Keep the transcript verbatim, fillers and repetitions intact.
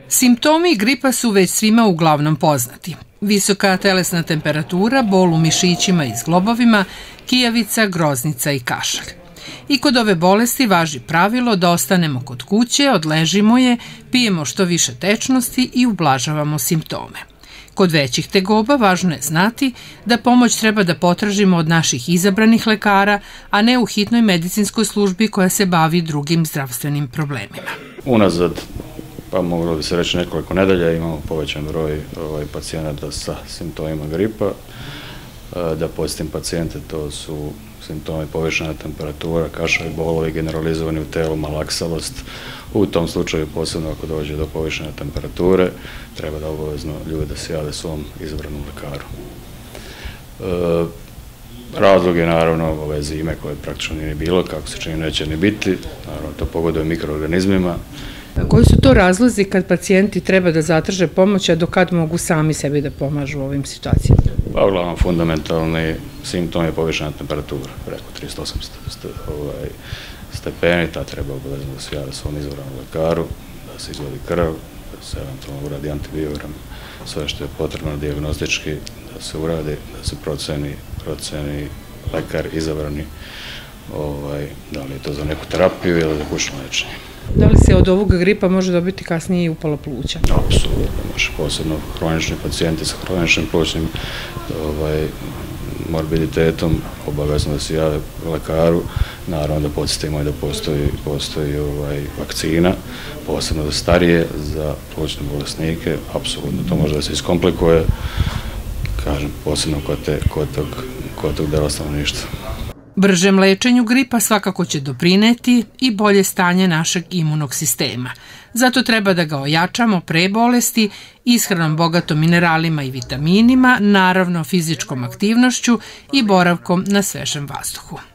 Simptomi gripa su već svima uglavnom poznati. Visoka telesna temperatura, bol u mišićima i zglobovima, kijavica, groznica i kašalj. I kod ove bolesti važi pravilo da ostanemo kod kuće, odležimo je, pijemo što više tečnosti i ublažavamo simptome. Kod većih tegoba važno je znati da pomoć treba da potražimo od naših izabranih lekara, a ne u hitnoj medicinskoj službi koja se bavi drugim zdravstvenim problemima. Unazad, pa moglo bi se reći nekoliko nedelja, imamo povećan broj ovaj, pacijenata sa simptomima gripa. Da podsjetim pacijente, to su simptomi povećana temperatura, kašalj, bolovi generalizovani u telu, malaksalost. U tom slučaju, posebno ako dođe do povećane temperature, treba da obavezno ljudi da se jave svom izabranom lekaru. E, razlog je naravno ove zime koje praktično nije bilo, kako se čini neće ni biti, naravno to pogoduje mikroorganizmima. Koji su to razlozi kad pacijenti treba da zatraže pomoć, a do kad mogu sami sebi da pomažu u ovim situacijama? Pa uglavnom fundamentalni simptom je povećana temperatura, preko trideset osam stepeni, ta treba obavezno da se jave svom izabranom lekaru, da se izvodi krv, da se eventualno uradi antibiogram, sve što je potrebno dijagnostički da se uradi, da se proceni, proceni lekar izabrani, ovaj, da li je to za neku terapiju ili za kućno lečenje. Da li se od ovog gripa može dobiti kasnije i upala pluća? Apsolutno može, posebno hronični pacijenti sa hroničnim plućnim ovaj, morbiditetom, obavezno da se jave lekaru, naravno da podsjetimo i da postoji, postoji ovaj, vakcina, posebno za starije, za plućne bolesnike, apsolutno to može da se iskomplikuje, kažem, posebno kod, te, kod, tog, kod tog dela stanovništva. Bržem lečenju gripa svakako će doprineti i bolje stanje našeg imunog sistema. Zato treba da ga ojačamo pre bolesti, ishranom bogatom mineralima i vitaminima, naravno fizičkom aktivnošću i boravkom na svežem vazduhu.